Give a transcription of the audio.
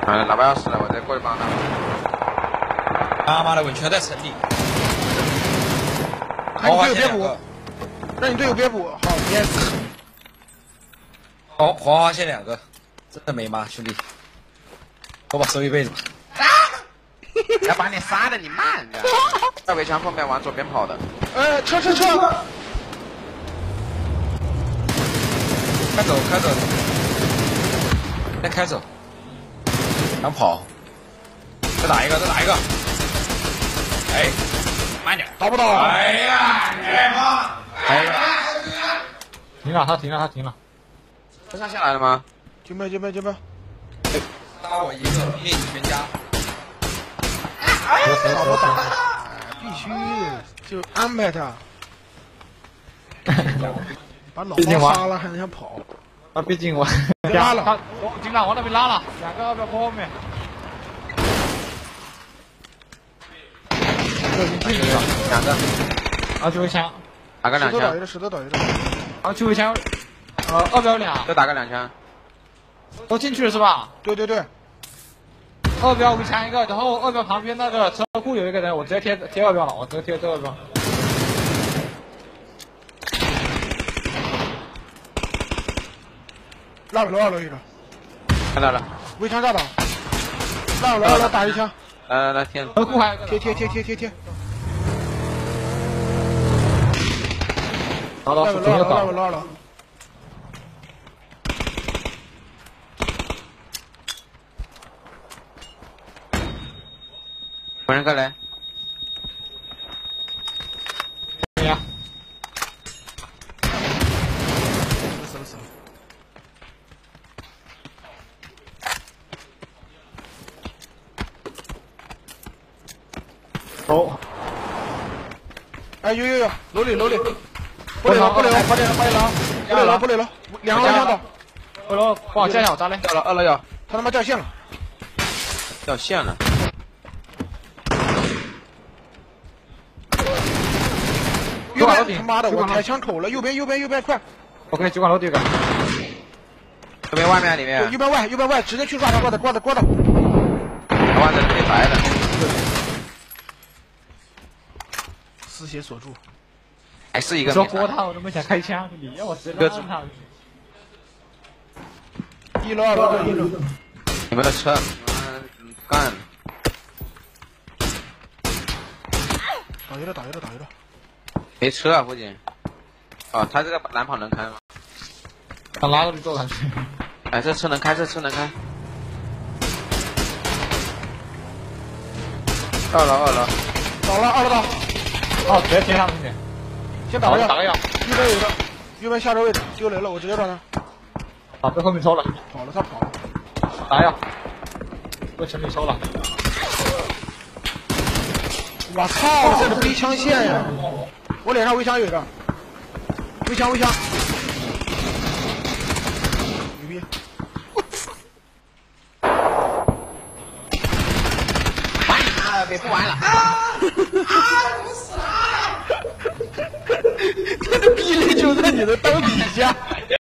老板要死了，我再过去帮他。 他妈的，稳全在城里。 让你队友别补，让你队友别补，好，别死。 黄花线2个，真的没吗，兄弟？我把收一辈子吧。 要把你杀的你慢着。在围墙后面往左边跑的。 车！ 开走，再开走。想跑，再打一个。哎，慢点， 打不到？ 哎呀，哎呀， 停了，他停了。 车上下来了吗？ 准备。 杀我一个，灭你全家。 必须就安排他，把老包杀了还能想跑？ 啊，毕竟我拉了， 我进了，往那边拉了，2个要不要跑后面？这已经进去了 2个， 啊，就围墙， 打个2枪， 石头倒一个， 啊，就围墙，2标2， 再打个2枪， 都进去了是吧？ 对，2 标围墙一个，然后2标旁边那个车库有一个人，我直接贴2标了，我直接贴这2标。 拉2楼一个， 看到了， 围墙炸倒，拉2楼打一枪， 来贴， 车库还有一个， 贴， 拉了， 本人过来。 死了。 哦， 哎，有，楼里， 不累了 ，2个围墙倒， 2楼不好架小扎嘞， 掉了2楼有， 他他妈掉线了， 掉线了。 右边他妈的我开枪口了，右边快！ OK， 酒馆楼第一个， 这边外面里面， 右边外，直接去抓他，挂的， 哇，这没白的， 丝血锁住， 还是一个。 说活他我都没想开枪，你要我直接让他。 1楼2楼1楼， 你们的车，干！ 打一个， 没车啊，附近。哦，他这个蓝跑能开吗？ 想拉过去坐上去。 哎，这车能开。2楼， 倒了2楼倒， 哦，直接贴上去。 先打个药， 右边有一个，右边下车位置丢雷了，我直接抓他。 啊，被后面抽了， 他跑了。 打药，被城里抽了。 我操，这是背枪线呀！我脸上围墙有一个，围墙，牛逼！ 别不玩了。 他的霹雳就在你的裆底下。